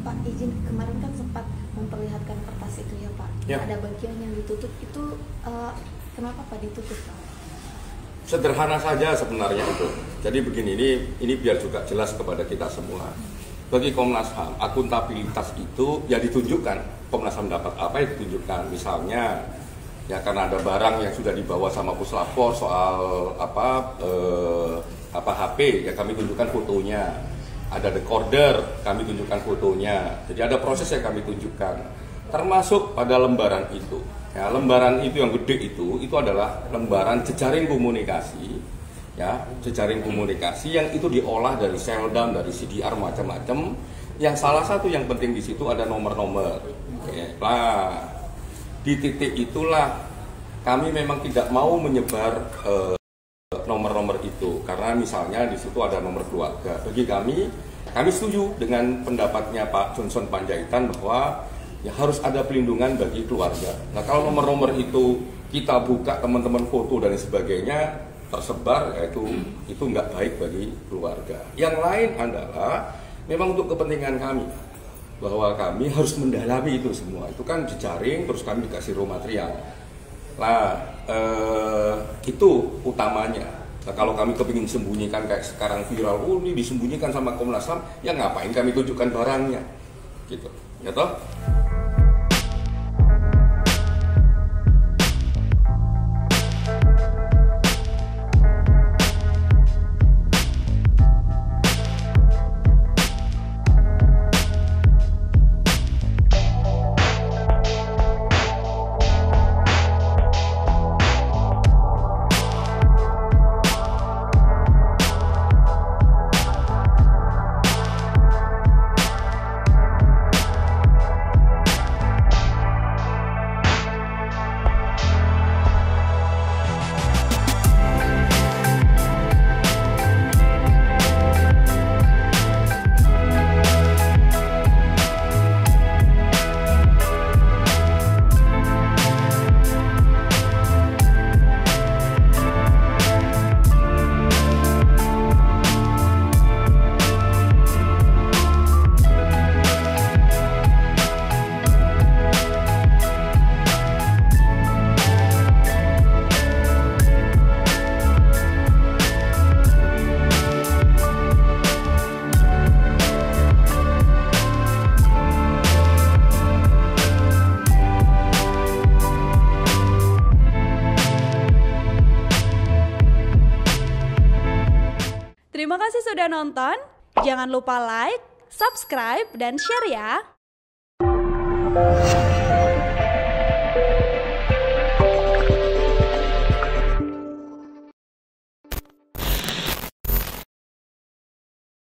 Pak, izin, kemarin kan sempat memperlihatkan kertas itu ya Pak, ya. Ada bagian yang ditutup itu, kenapa Pak ditutup Pak? Sederhana saja sebenarnya itu. Jadi begini, ini biar juga jelas kepada kita semua. Bagi Komnas HAM, akuntabilitas itu ya ditunjukkan. Komnas HAM dapat apa ya ditunjukkan. Misalnya, ya karena ada barang yang sudah dibawa sama Puslapor soal HP, ya kami tunjukkan fotonya. Ada recorder, kami tunjukkan fotonya. Jadi ada proses yang kami tunjukkan. Termasuk pada lembaran itu. Ya, lembaran itu yang gede itu adalah lembaran jejaring komunikasi, ya, jejaring komunikasi yang itu diolah dari Seldam, dari CDR macam-macam. Yang salah satu yang penting di situ ada nomor-nomor. Oke. Nah, di titik itulah kami memang tidak mau menyebar nomor-nomor itu karena misalnya di situ ada nomor keluarga. Bagi kami setuju dengan pendapatnya Pak Johnson Panjaitan bahwa ya harus ada pelindungan bagi keluarga. Nah kalau nomor-nomor itu kita buka teman-teman foto dan sebagainya tersebar, ya itu nggak baik bagi keluarga. Yang lain adalah memang untuk kepentingan kami bahwa kami harus mendalami itu semua. Itu kan jejaring terus kami dikasih raw material. Nah itu utamanya. Nah, kalau kami kepingin sembunyikan kayak sekarang viral, ini disembunyikan sama Komnas HAM, ya ngapain kami tunjukkan barangnya, gitu, ya toh? Terima kasih sudah nonton. Jangan lupa like, subscribe, dan share ya.